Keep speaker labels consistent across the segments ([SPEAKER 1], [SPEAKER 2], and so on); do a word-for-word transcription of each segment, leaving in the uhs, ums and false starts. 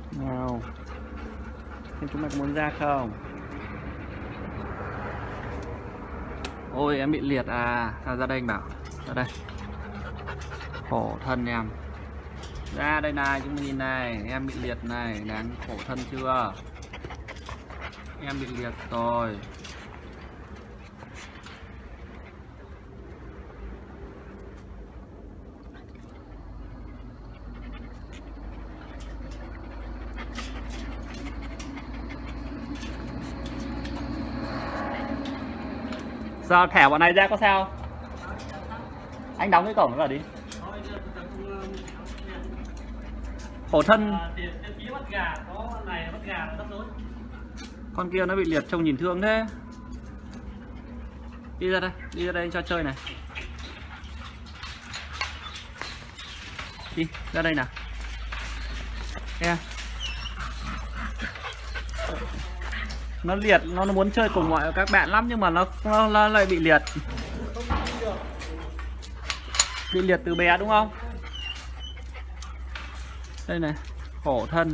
[SPEAKER 1] Nào, xem chúng mày có muốn ra không? Ôi em bị liệt à? Ra ra đây anh bảo. Ra đây. Khổ thân em. Ra đây này, chúng mình nhìn này, em bị liệt này, đáng khổ thân chưa? Em bị liệt rồi. Sao thẻ bọn này ra có sao? Anh đóng cái cổng vào đi. Khổ thân. Con kia nó bị liệt trông nhìn thương thế. Đi ra đây, đi ra đây anh cho chơi này. Đi, ra đây nào. Nghe. Nó liệt, nó muốn chơi cùng mọi các bạn lắm nhưng mà nó, nó, nó lại bị liệt. Bị liệt từ bé đúng không? Đây này, khổ thân.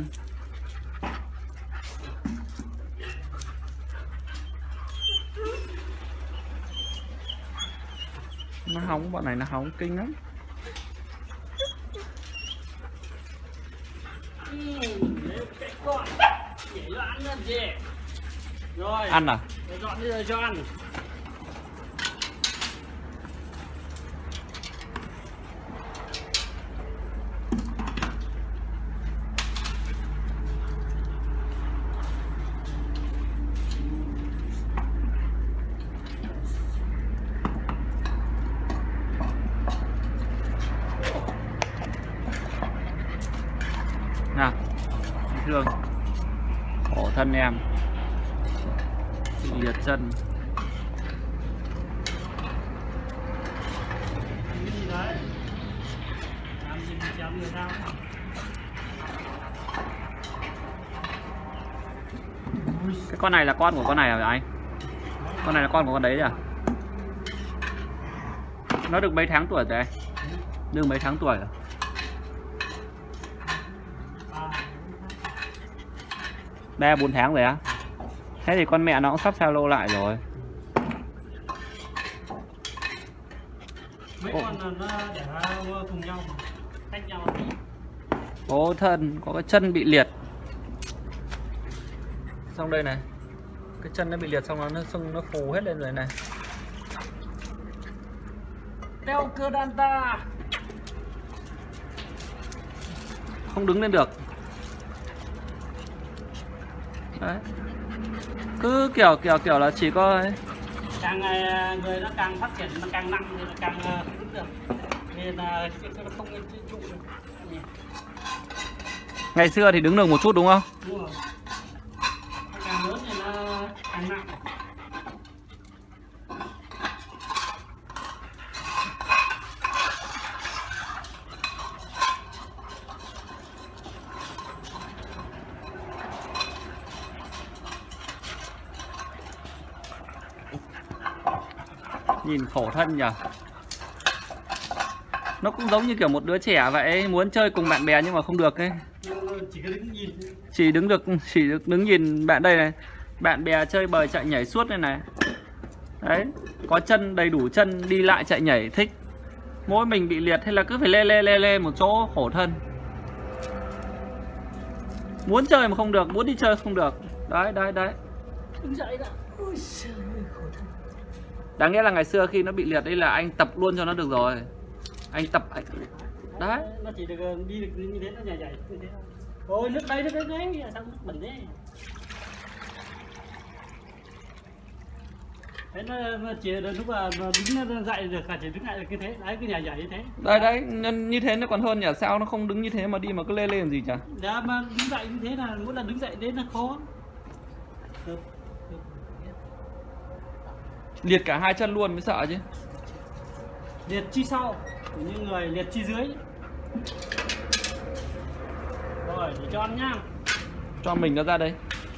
[SPEAKER 1] Nó hóng, bọn này nó hóng kinh lắm.
[SPEAKER 2] Rồi,
[SPEAKER 1] ăn à?
[SPEAKER 2] dọn đi rồi cho ăn.
[SPEAKER 1] Nào, thương. Khổ thân em. Bị liệt chân. Cái con này là con của con này à anh? Con này là con của con đấy à? Nó được mấy tháng tuổi rồi anh? Được mấy tháng tuổi rồi? Ba bốn tháng rồi á? Thế thì con mẹ nó cũng sắp sao lô lại rồi.
[SPEAKER 2] Mấy con nó để cùng nhau, tách nhau.
[SPEAKER 1] Khổ thân, có cái chân bị liệt. Xong đây này, cái chân nó bị liệt xong nó nó sưng, nó phù hết lên rồi này.
[SPEAKER 2] Đeo cơ đàn ta.
[SPEAKER 1] Không đứng lên được. Đấy. Cứ kiểu kiểu kiểu là chỉ có ấy.
[SPEAKER 2] Càng người nó càng phát triển nó càng nặng thì nó càng không đứng được. Nên là nó không trụ được.
[SPEAKER 1] Ngày xưa thì đứng được một chút đúng không?
[SPEAKER 2] Đúng rồi. Càng lớn thì nó càng nặng.
[SPEAKER 1] Nhìn khổ thân nhỉ. Nó cũng giống như kiểu một đứa trẻ vậy, muốn chơi cùng bạn bè nhưng mà không được ấy.
[SPEAKER 2] Chỉ có đứng nhìn.
[SPEAKER 1] Chỉ đứng được chỉ được đứng nhìn bạn đây này. Bạn bè chơi bời chạy nhảy suốt đây này. Đấy, có chân đầy đủ chân đi lại chạy nhảy thích. Mỗi mình bị liệt hay là cứ phải lê lê lê lê một chỗ, khổ thân. Muốn chơi mà không được, muốn đi chơi không được. Đấy đấy đấy.
[SPEAKER 2] Đứng dậy đã. Ôi trời ơi, khổ thân.
[SPEAKER 1] Đáng nghĩa là ngày xưa khi nó bị liệt đây là anh tập luôn cho nó được rồi. Anh tập anh... Đấy.
[SPEAKER 2] Nó chỉ được đi được như thế, nó nhảy nhảy như thế thôi. Ôi nước đây, nước đây đấy, sao nước bẩn thế. Thế nó, nó chỉ lúc mà nó đứng nó dậy được cả chỉ đứng lại được như thế, đấy cứ nhảy nhảy như thế.
[SPEAKER 1] Đấy đấy, như thế nó còn hơn nhỉ, sao nó không đứng như thế mà đi mà cứ lê lê làm gì chả.
[SPEAKER 2] Dạ mà đứng dậy như thế là mỗi lần đứng dậy đến là khó.
[SPEAKER 1] Liệt cả hai chân luôn mới sợ chứ.
[SPEAKER 2] Liệt chi sau, như người liệt chi dưới. Rồi, để cho ăn nhá.
[SPEAKER 1] Cho mình nó ra đây.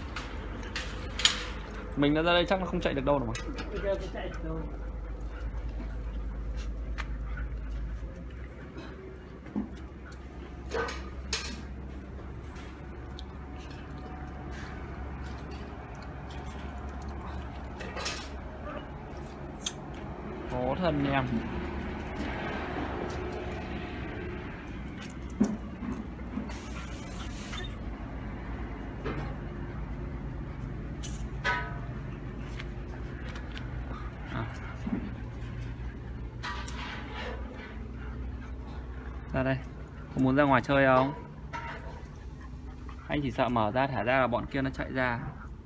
[SPEAKER 1] Mình nó ra đây chắc nó không chạy được đâu mà.
[SPEAKER 2] Bây giờ chạy được đâu.
[SPEAKER 1] thân em. À. Ra đây, có muốn ra ngoài chơi không? Anh chỉ sợ mở ra thả ra là bọn kia nó chạy ra.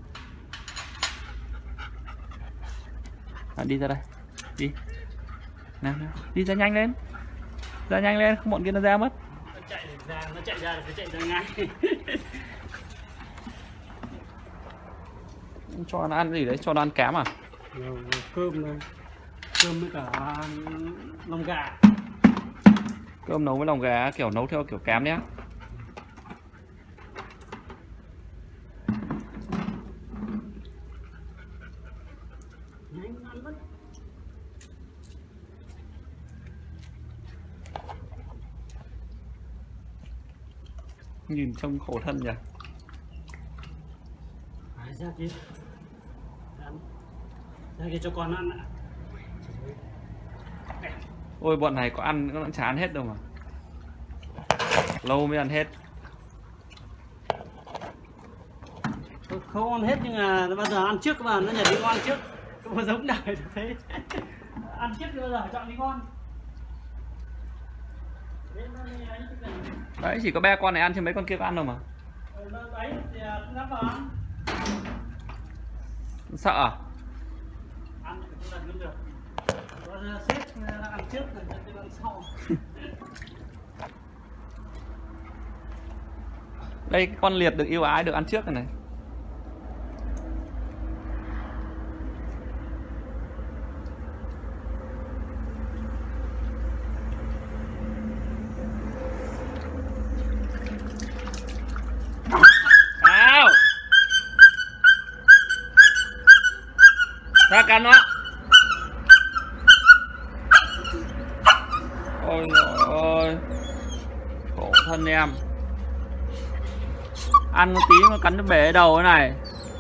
[SPEAKER 1] À, đi ra đây, đi nào, nào, đi ra nhanh lên, ra nhanh lên, không bọn kia nó ra mất.
[SPEAKER 2] Nó chạy ra, nó chạy ra thì chạy ra ngay.
[SPEAKER 1] Cho nó ăn gì đấy, cho nó ăn cám à?
[SPEAKER 2] Cơm này, cơm với cả lông gà.
[SPEAKER 1] Cơm nấu với lòng gà kiểu nấu theo kiểu cám nhé. Nhìn trông khổ thân nhỉ.
[SPEAKER 2] Phải ra chứ. Ra kia cho con ăn ạ.
[SPEAKER 1] Ôi bọn này có ăn nó cũng chán hết đâu mà. Lâu mới ăn hết.
[SPEAKER 2] Không ăn hết nhưng mà bao giờ ăn trước mà nó nhảy đi ngon trước. Không giống đời thế. Ăn trước bao giờ chọn đi ngon.
[SPEAKER 1] Đấy chỉ có ba con này ăn chứ mấy con kia có ăn đâu mà.
[SPEAKER 2] Đấy thì không dám vào ăn.
[SPEAKER 1] Sợ à?
[SPEAKER 2] Ăn thì không lần được. Có xếp ăn trước rồi sẽ ăn sau.
[SPEAKER 1] Đây cái con liệt được yêu ái được ăn trước này này. Nào. Ra cắn nó. Ôi trời ơi. Khổ thân em. Ăn một tí mà cắn nó bể đầu thế này.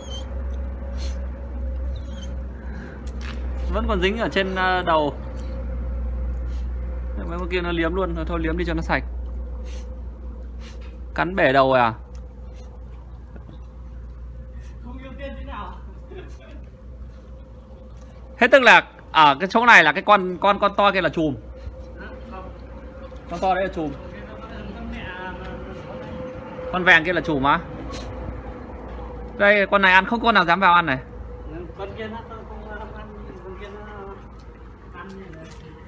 [SPEAKER 1] Vẫn còn dính ở trên đầu. Mấy con kia nó liếm luôn. Thôi liếm đi cho nó sạch. Cắn bể đầu rồi à?
[SPEAKER 2] Không ưu tiên thế nào.
[SPEAKER 1] Thế tức là ở cái chỗ này là cái con con con to kia là chùm. Con to đấy là chùm. Con vàng kia là chùm á. Đây con này ăn không con nào dám vào ăn này.
[SPEAKER 2] Con kia nó không ăn, con kia nó ăn như này.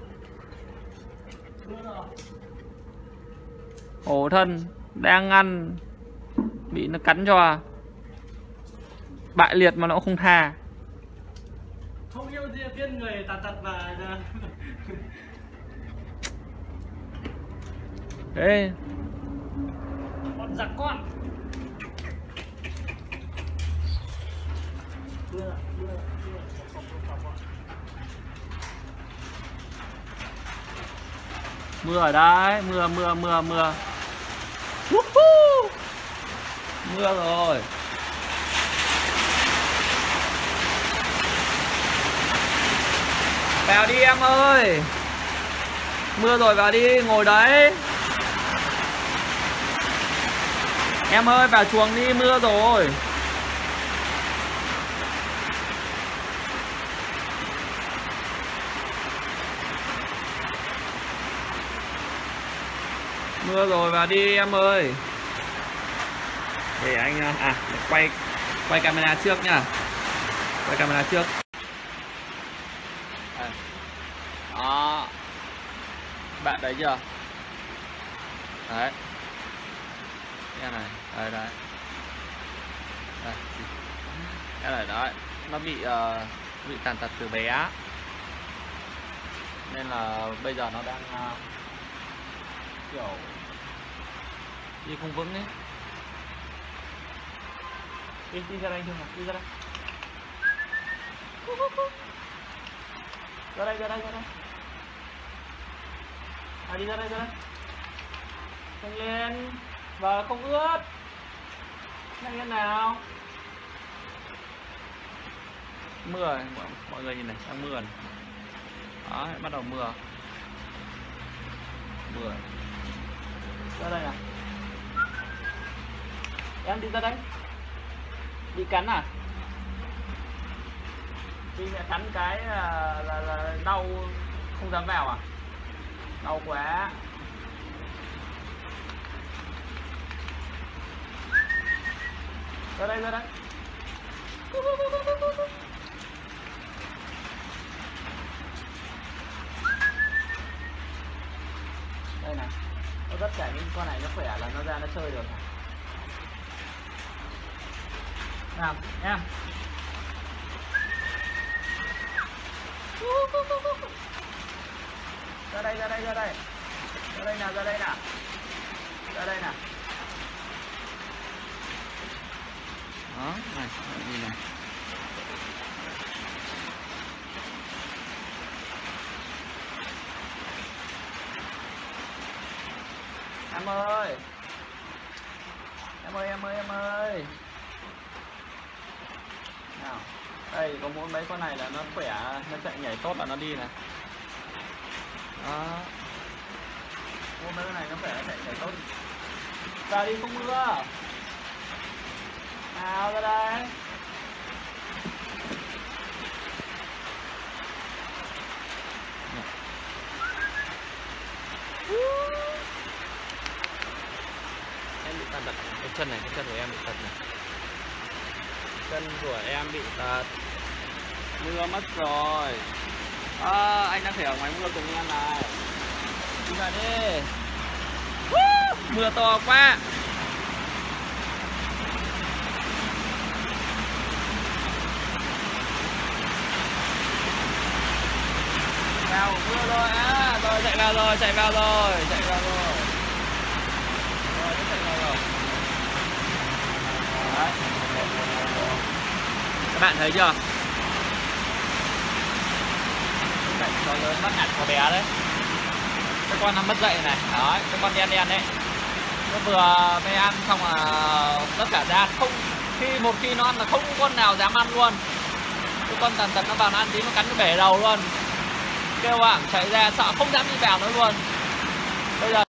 [SPEAKER 1] Khổ thân đang ăn bị nó cắn cho bại liệt mà nó cũng không tha.
[SPEAKER 2] Không yêu tiên người tạt tật và
[SPEAKER 1] Ê.
[SPEAKER 2] Con giặc con. Mưa, mưa, mưa.
[SPEAKER 1] Mưa ở đấy, mưa mưa mưa mưa. Uh-huh. Mưa rồi. Vào đi em ơi. Mưa rồi vào đi, ngồi đấy. Em ơi vào chuồng đi, mưa rồi. Mưa rồi vào đi em ơi. Để anh à để quay quay camera trước nha. Quay camera trước. À. Đó. Bạn thấy chưa? Đấy. Cái này, đây đấy. Đây. Cái này đấy, nó bị uh, bị tàn tật từ bé. Nên là bây giờ nó đang uh, kiểu đi không vững ấy. Đi, đi ra đây chưa hả? Đi ra đây. Ra đây, ra đây, ra đây. À, đi ra đây, ra đây. Nhanh lên. Và không ướt. Nhanh lên nào. Mưa rồi, mọi người nhìn này, đang mưa này. Đó, bắt đầu mưa. Mưa. Ra đây nào. Em đi ra đây. Bị cắn à? Bị mẹ cắn cái là, là, là đau không dám vào à? Đau quá. Ra đây, ra đây. Đây này. Nó tất cả những con này nó khỏe là nó ra nó chơi được. Nào, em. Ra đây, ra đây, ra đây. Ra đây nào, ra đây nào. Ra đây nào. Đó, này, nhìn này. Em ơi. Em ơi, em ơi, em ơi. Nào. Đây có muốn mấy con này là nó khỏe, nó chạy nhảy tốt là nó đi này. Đó. Muốn mấy con này nó khỏe, nó chạy nhảy tốt. Ra đi không mưa. Nào ra đây. Em bị tật này, cái chân này, cái chân của em bị tật này. Chân của em bị tật. Mưa mất rồi. À, anh đang thể ở ngoài mưa cùng em này. Đi vào đi. Woo! Mưa to quá. Vào mưa rồi á, rồi chạy vào rồi, chạy vào rồi, chạy vào rồi. Rồi, nó chạy vào rồi. Đấy. Các bạn thấy chưa? Cảnh to lớn bắt nạt có bé đấy. Cái con nó mất dậy này, đó, cái con đen đen đấy. Nó vừa mới ăn xong là tất cả ra không, khi một khi nó ăn là không con nào dám ăn luôn. Cái con tần tần nó vào nó ăn tí nó cắn nó bể đầu luôn. Kêu bạn chạy ra sợ không dám đi vào nữa luôn. Bây giờ